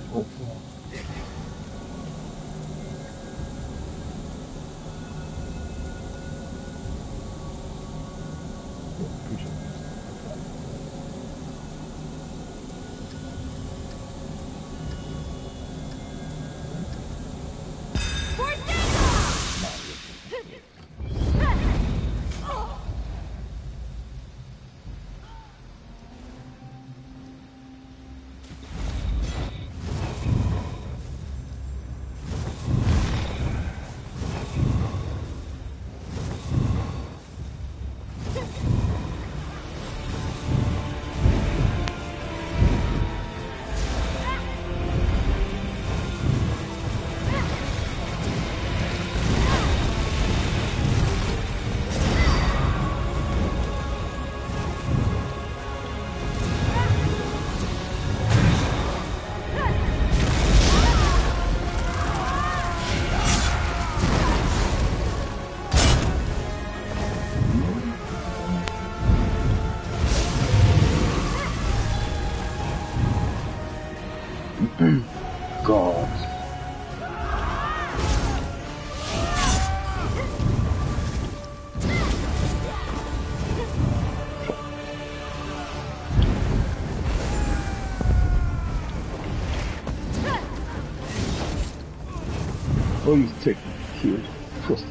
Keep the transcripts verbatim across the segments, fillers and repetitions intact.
Oh, God. Oh, he's taking killed. Trust.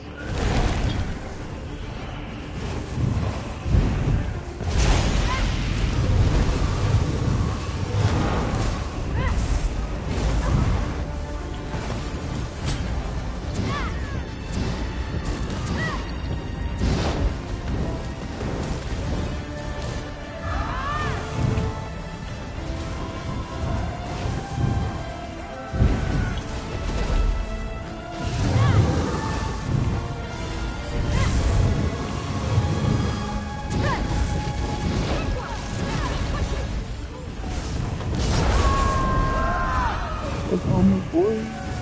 What's on my boy?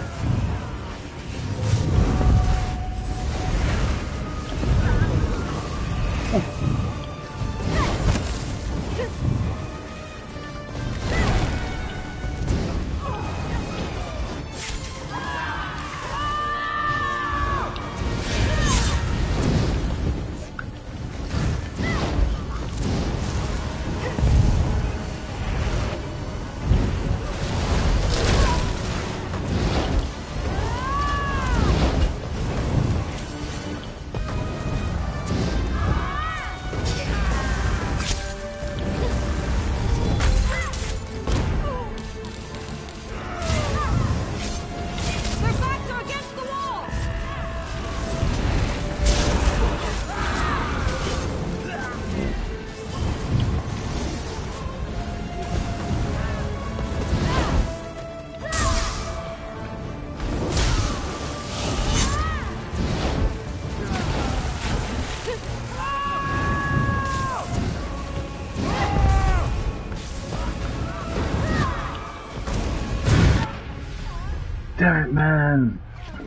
Damn it, man!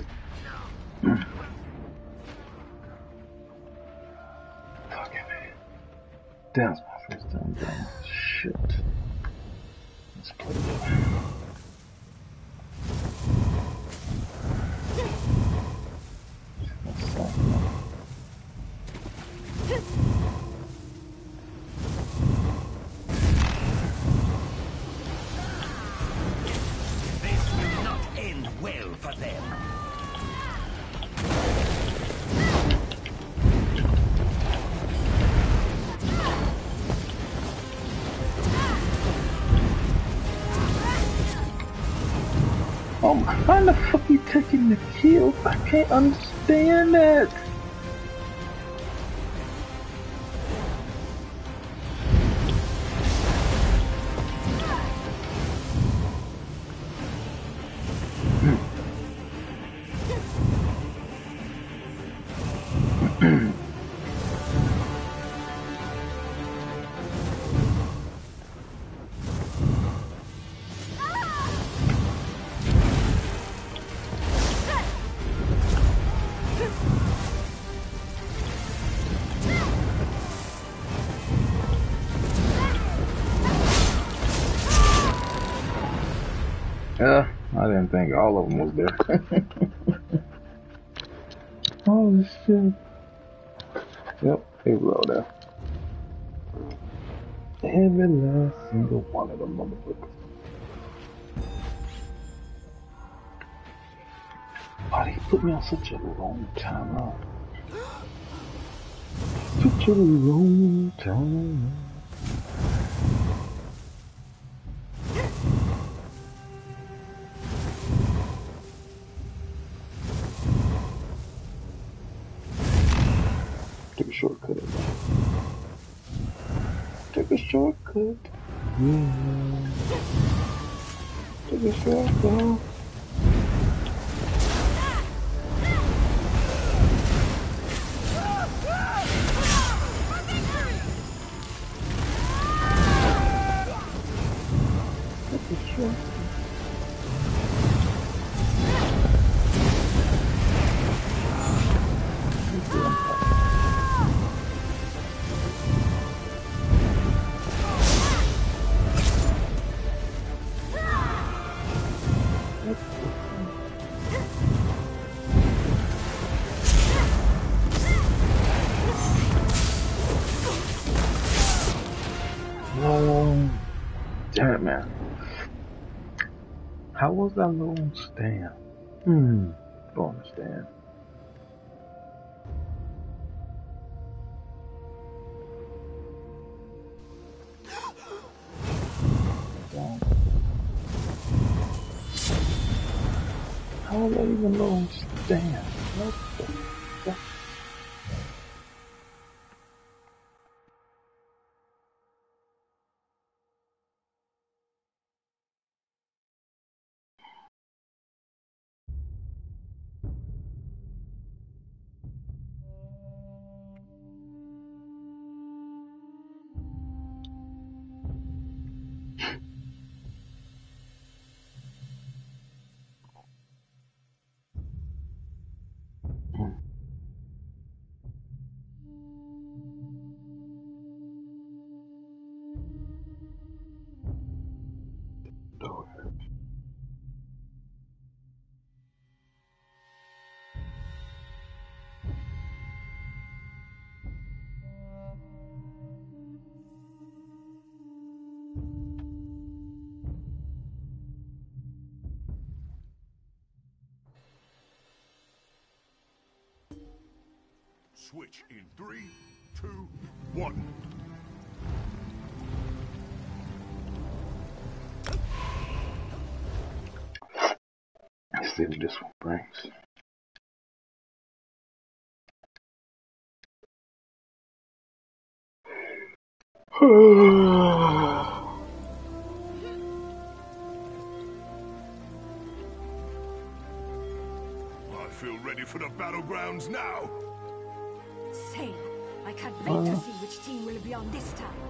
Fucking me. Dance my first time down. Shit. Let's play it. That's like This will not end well for them. oh my, how the fuck are you taking the kill? I can't understand it! Yeah, I didn't think all of them was there. Oh shit. Yep, they were all there. Every last single one of them motherfuckers. Why did he put me on such a long time out? Such a long time. Take a shortcut. Take a shortcut. Yeah. Take a shortcut. Take a shortcut. Oh, damn it, man. How was that long stand? Hmm, don't understand. Damn. How was that even long stand? What the fuck? Door. Switch in three, two, one. Let's see what this one brings. I feel ready for the battlegrounds now. Same. I can't wait to see which team will be on this time.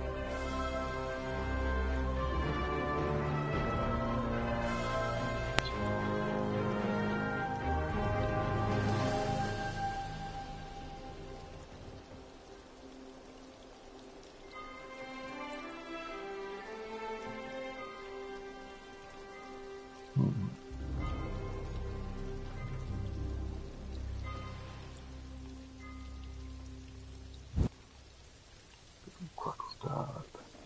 God.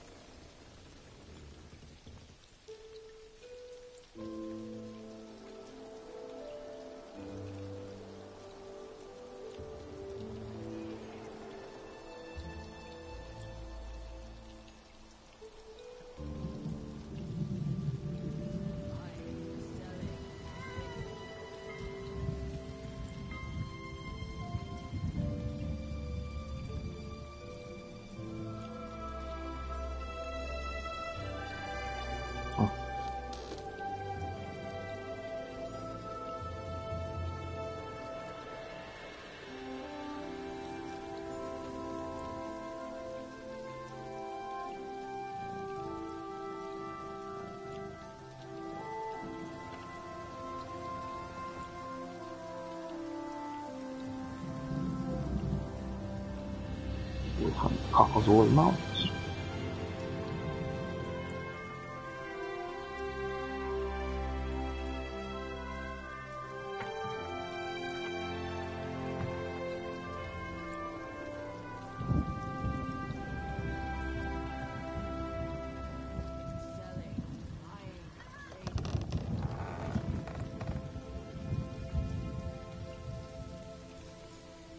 Caucasoid Mountains.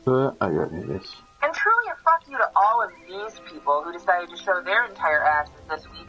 Uh, I got this. And truly a fuck you to all of these people who decided to show their entire asses this week.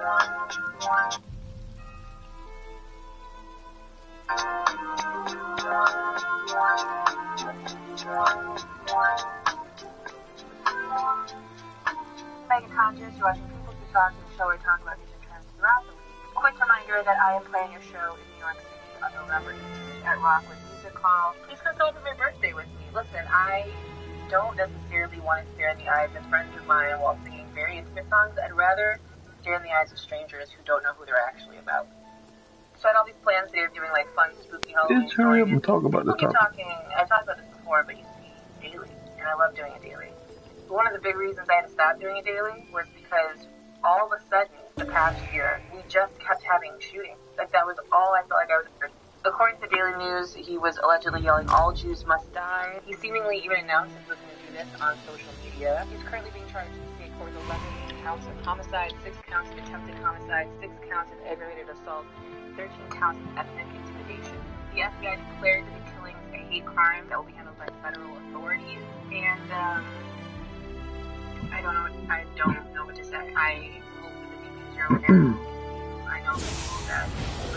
Megan Hodges, you're watching People Who Talk, the show where we talk about news and trends throughout the week. Quick reminder that I am playing your show in New York City on November eighteenth at Rockwood Music Hall. Please come celebrate my birthday with me. Listen, I don't necessarily want to stare in the eyes of friends of mine while singing very intimate songs. I'd rather stare in the eyes of strangers who don't know who they're actually about. So I had all these plans today of doing like fun, spooky Halloween Just hurry up and talk about the topic. topic. Talking, I talked about this before, but you see, daily, and I love doing it daily. But one of the big reasons I had to stop doing it daily was because all of a sudden, the past year, we just kept having shootings. Like that was all I felt like I was. According to the Daily News, he was allegedly yelling, "All Jews must die." He seemingly even announced that he was going to do this on social media. He's currently being charged in state court with eleven counts of homicide, six counts of attempted homicide, six counts of aggravated assault, thirteen counts of ethnic intimidation. The F B I declared that the killings a hate crime that will be handled by federal authorities. And, um, I don't know what, I don't know what to say. I hope that the news are aware. I know people that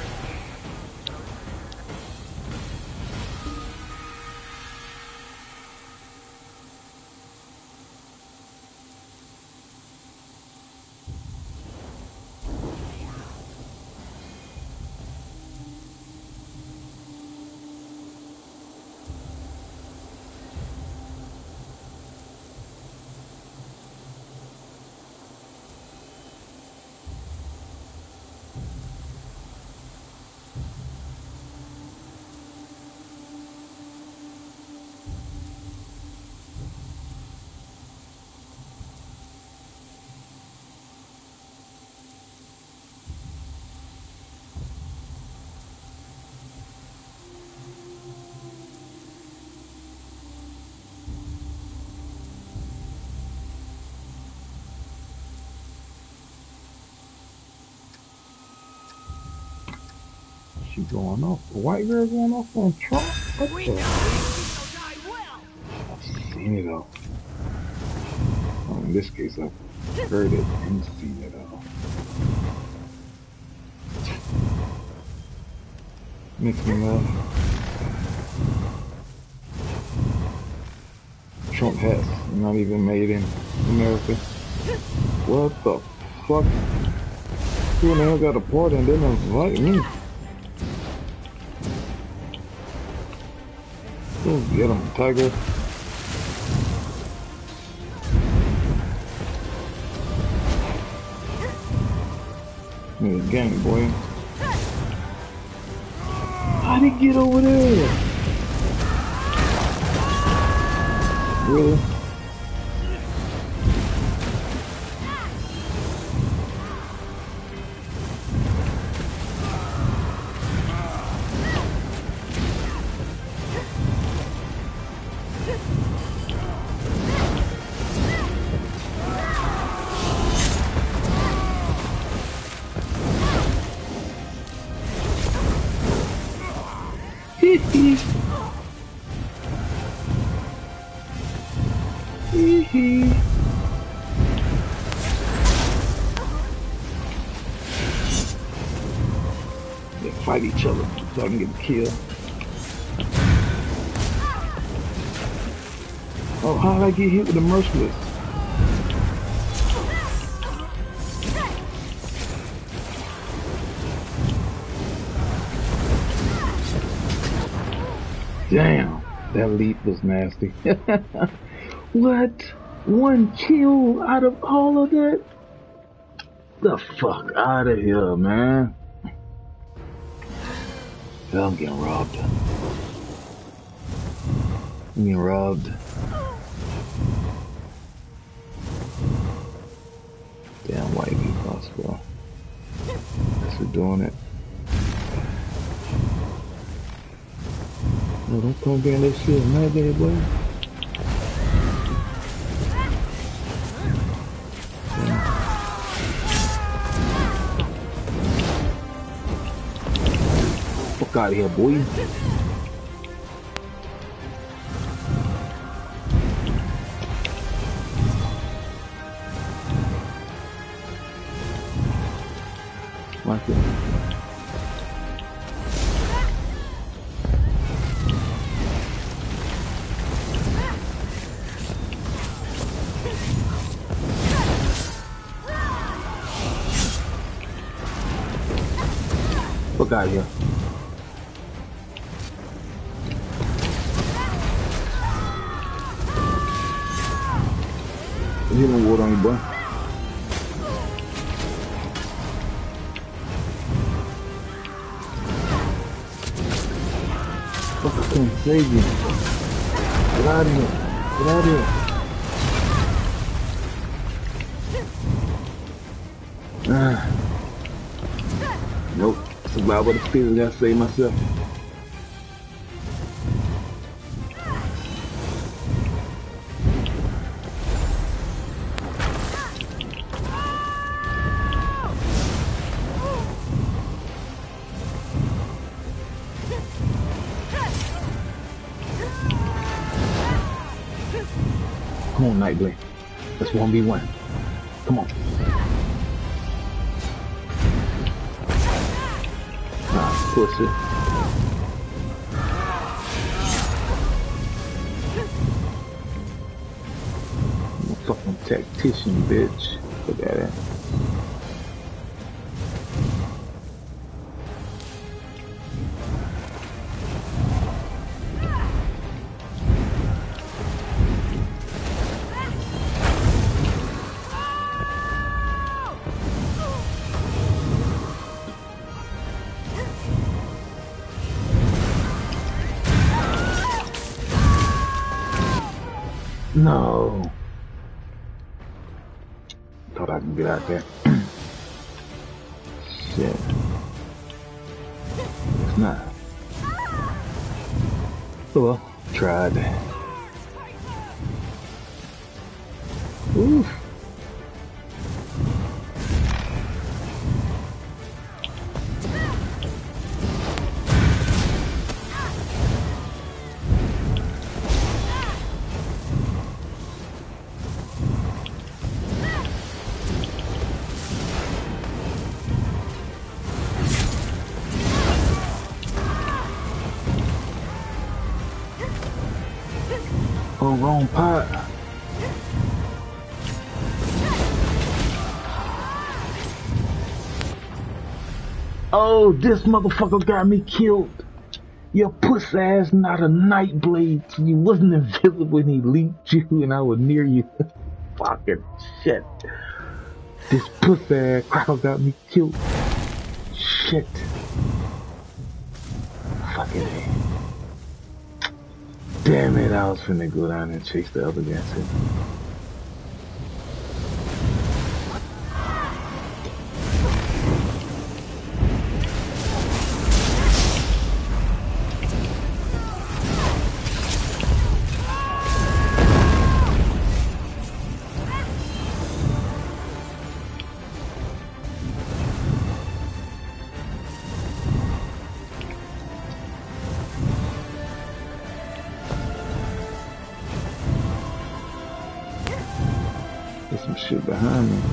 She going off. The white girl going off on Trump? What the? I've seen it all. Oh, in this case, I've heard it and seen it all. Makes me laugh. Trump has not even made in America. What the fuck? Who in the hell got a party and didn't invite me? Oh, get him, Tiger. Yeah, gang, boy. How'd he get over there? Really? They fight each other so I can get killed. Oh, how did I get hit with the merciless? Damn, that leap was nasty. What? One kill out of all of that? The fuck out of here, man. Hell, I'm getting robbed. I'm getting robbed. Damn white people, I swear. Guess we're doing it. No, don't come being that shit, mad at boy. Fuck out of here, boy. fuck out of here. Healing water on you, boy. Fuck, I can't save you. Get out of here. Get out of here. Ah. Nope. Survival of the fittest. I gotta save myself. Come on, Nightblade. Let's one v one. Come on. Ah, pussy. I'm a fucking tactician, bitch. Look at that. No. Thought I can get out there. Shit. It's not. Oh well, tried. Oof. Oh, wrong part. Oh, this motherfucker got me killed. Your puss ass not a Nightblade. You wasn't invisible when he leaped you and I was near you. Fucking shit. This puss ass cracker got me killed. Shit. Fucking A. Damn it, I was finna go down and chase the other guy too. There's some shit behind me.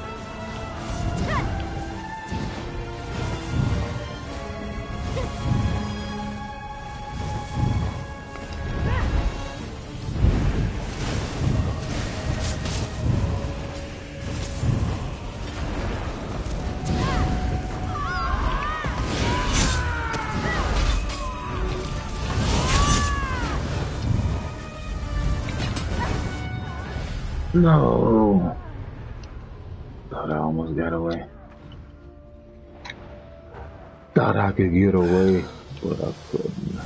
No. Thought I almost got away. Thought I could get away, but I couldn't.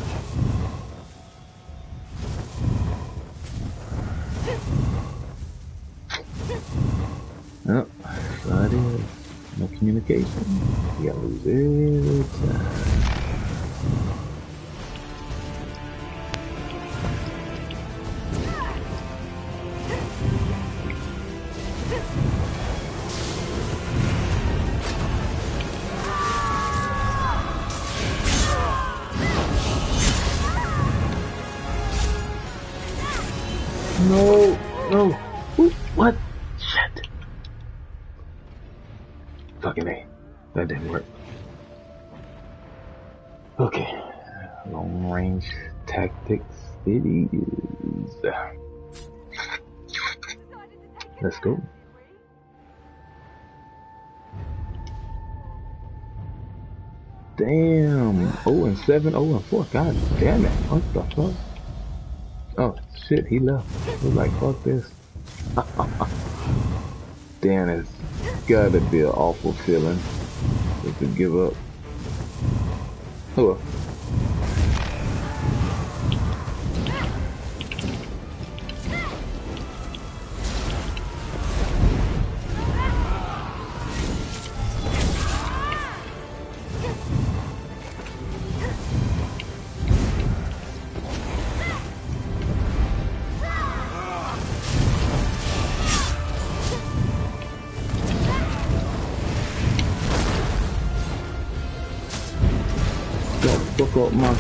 Yep, that's how it is. No communication. You gotta lose every time. No, no. Ooh, what? Shit. Fucking A. That didn't work. Okay. Long range tactics it is. Let's go. Damn. Oh and seven, oh and four. God damn it. What the fuck? Oh shit, he left. He was like, fuck this. Damn, it's gotta be an awful feeling just to give up. Oh well. Fuck up my...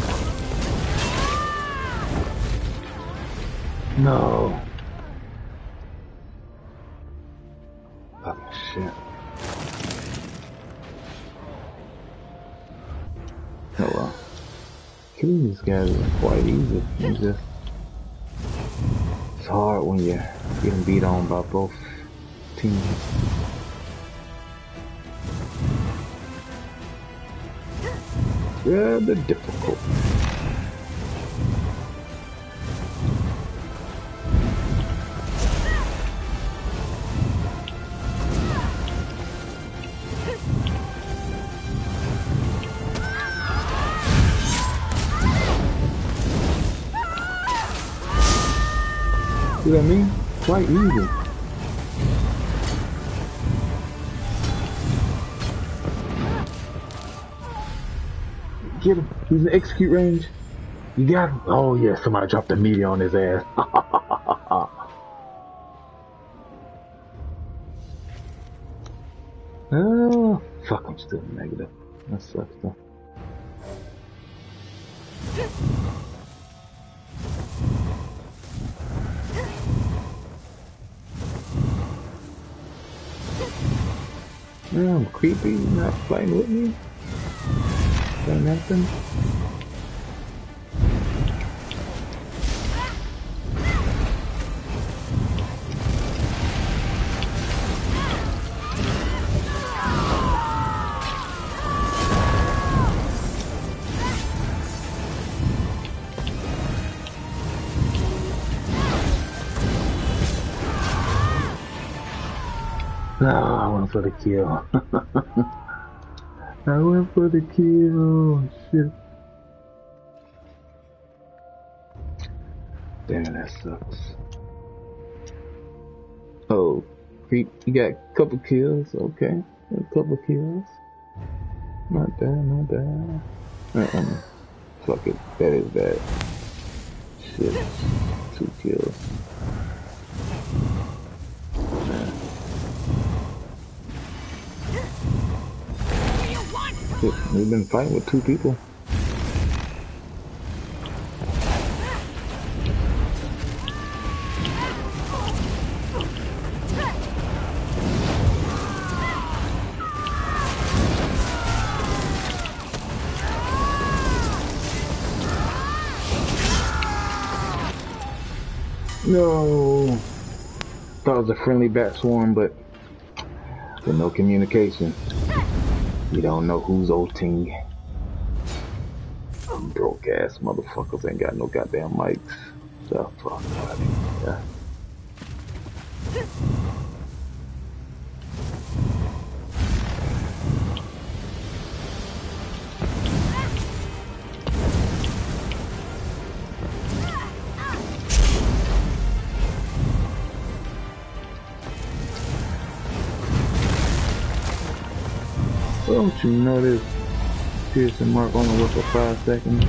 No. Fucking shit. Oh well. Killing these guys is quite easy. It's just... It's hard when you're getting beat on by both teams. Rather difficult. See what I mean? Quite easy. Get him. He's in execute range. You got him. Oh yeah, somebody dropped a meteor on his ass. Oh, fuck, I'm still negative. That sucks though. Yeah, I'm creepy. You're not fighting with me. Got nothing. No, I went for the kill. I went for the kill. Shit. Damn, that sucks. Oh, creep, you got a couple kills. Okay, a couple kills. Not bad, not bad. Uh-uh. Fuck it, that is bad. Shit, two kills. We've been fighting with two people. No. Thought it was a friendly bat swarm, but with no communication. You don't know who's ulting. Broke ass motherfuckers ain't got no goddamn mics. The fuck out of here. Don't you know this piercing mark only works for five seconds?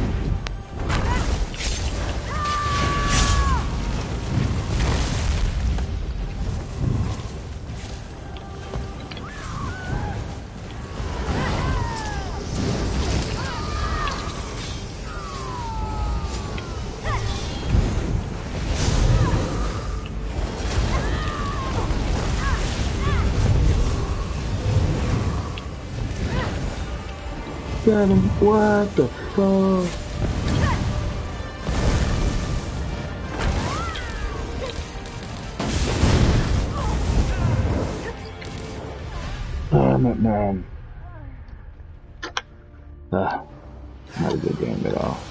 Got him. What the fuck? Damn it, man. Ah, not a good game at all.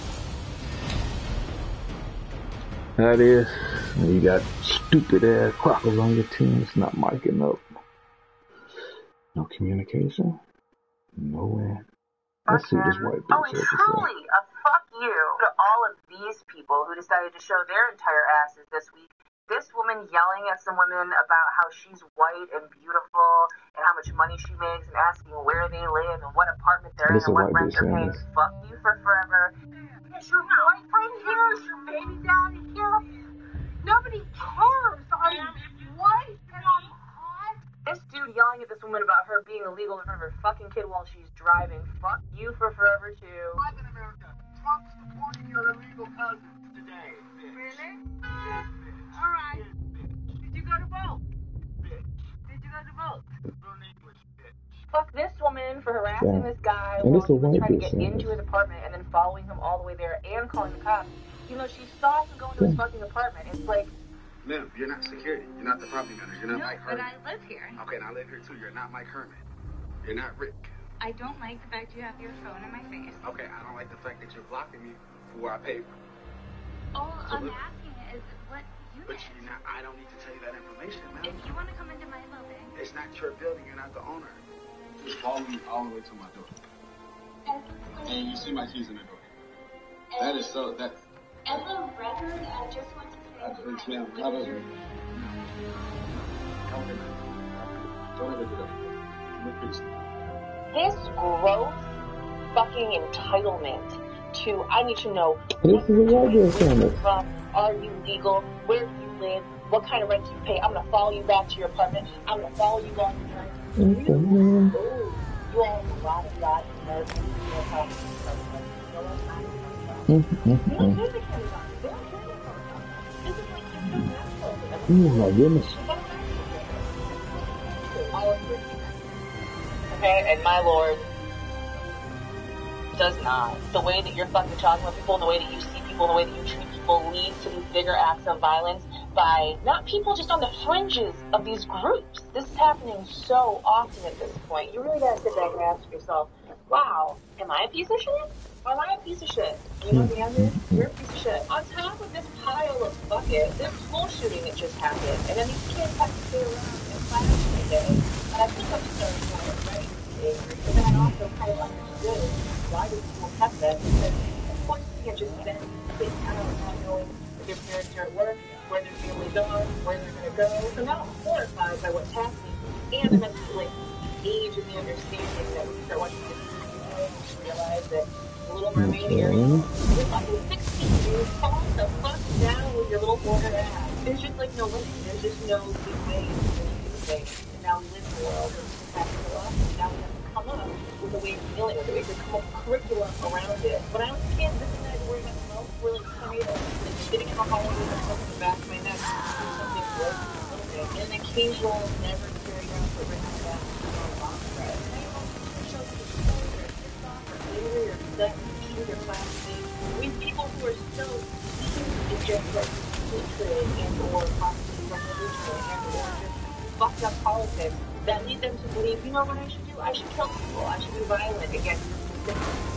That is, you got stupid ass crackers on your team. It's not micing up. No communication. No way. Let's see this white bitch. Oh, and truly, a fuck you to all of these people who decided to show their entire asses this week. This woman yelling at some women about how she's white and beautiful and how much money she makes and asking where they live and what apartment they're in and what rent they're paying. Fuck you for forever. Is your boyfriend here? Is your baby daddy here? Nobody cares. I'm white and I'm hot. This dude yelling at this woman about her being illegal in front of her fucking kid while she's driving. Fuck you for forever too. Live in America. Trump's supporting your illegal cousins today. Bitch. Really? Yes, bitch. All right. Yes, bitch. Did you go to vote? Bitch. Did you go to vote? Learn English, bitch. Fuck this woman for harassing Yeah. this guy And while it's he a was white trying to get bitch, into his apartment and then following him all the way there and calling the cops. Even though she saw him go into his fucking apartment. It's like, Ma'am, you're not security. You're not the property owner. You're not No, Mike but Herman. I live here. Okay, and I live here too. You're not Mike Herman. You're not Rick. I don't like the fact you have your phone in my face. Okay, I don't like the fact that you're blocking me for where I pay for. All So I'm look- asking is what unit. But you not, I don't need to tell you that information, If ma'am. you want to come into my building, It's not your building. You're not the owner. Just follow me all the way to my door. And you see my keys in the door. That is so, that, as a record, I just want to say. uh, ma'am, how about you? Don't ever, don't ever do that. Look, please. this gross fucking entitlement to, I need to know, This is a white girl where saying you're this. from, are you legal, where do you live, what kind of rent do you pay, I'm gonna follow you back to your apartment, I'm gonna follow you on your journey. Okay. Ooh, you all have a lot of lot of nerve. You know how to you know what I'm talking about. You don't turn the cameras on. They don't turn the cameras on. This is like just so natural for them. Oh my goodness. Okay, and my lord does not. The way that you're fucking talking about people and the way that you see people and the way that you treat people leads to these bigger acts of violence by not people just on the fringes of these groups. This is happening so often at this point. You really gotta sit back and ask yourself, wow, am I a piece of shit? Or am I a piece of shit? You know what the answer is? You're a piece of shit. On top of this pile of bucket, this school shooting that just happened, and then these kids have to stay around in class every day. And I think I'm starting to already be angry, but then I also kind of understood why the school kept that, because of course you can't just send kids out not knowing if their parents are at work, where their families are, where they're going to go. So now I'm horrified by what's happening, and I'm at the like, age of the understanding that when you start watching this movie, you realize that the Little Mermaid here, you're fucking sixteen, dude. Calm the fuck down with your little border ass. There's just like no limit. There's just no good way to do things. And now we live in a world where it's happening to us, and now we have to come up with a way of dealing with it. We have to come up with curriculum around it. When I was a kid, this thing I had to worry about the most were like tornadoes, like sitting in the hallway with a hook in the back of my neck, do something broke a little bit, and an occasional never carried out for written back to the box spread. And I don't know, shows the children, your soccer, literally, or set, your classmates, with people who are so steeped in just like hatred and or possibly from religion and or just fucked up politics that lead them to believe, you know what I should do? I should kill people. I should be violent against the system.